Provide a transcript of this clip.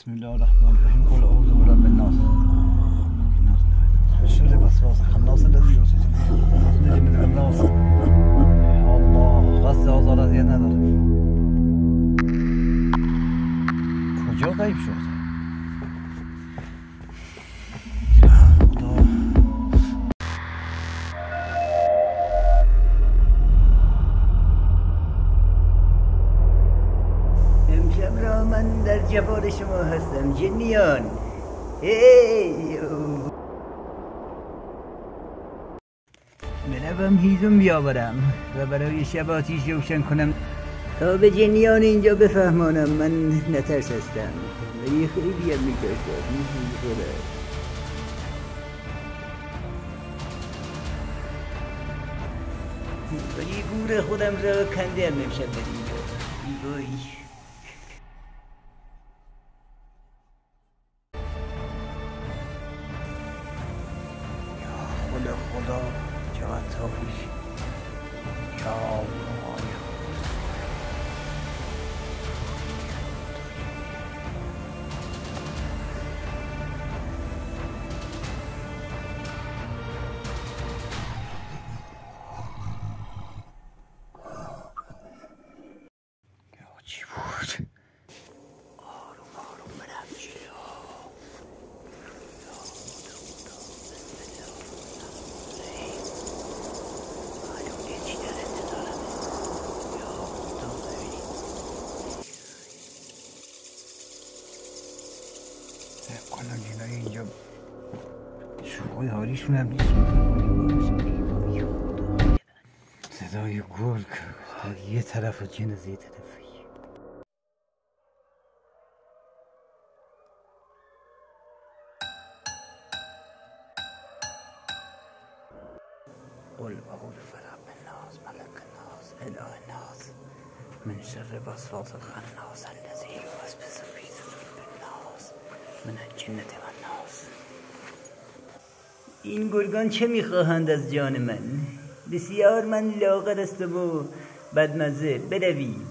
بسم الله الرحمن الرحيم قل أعوذ برب الناس من شر الوسواس الخناس الذي يوسوس في صدور من الناس. الله قصد آزار اذیت نداره. کجا غیب شد؟ امشب را من در جوار شما هستم جنیان. بروم هیزم بیاورم و برای شب آتیش روشن کنم تا به جنیان اینجا بفهمانم من نترس هستم. ولی خیلی هم میترسم. ولی گور خودم را کنده هم امشب در اینجا. وای خدا چقدر تاریکی. یا الله چی بود؟ آروم آروم برم جلو. کنم جنای اینجا شوقای حالیشون هم نیست. صدای گل در یه طرف و جن از یه طرفی. قل اعوذ برب الناس ملک الناس اله الناس من شر الوسواس الخناس الذی یوسوس فی صدور الناس من الجنة والناس. این گرگان چه میخواهند از جان من؟ بسیار من لاغر هستم و بدمزه. بروی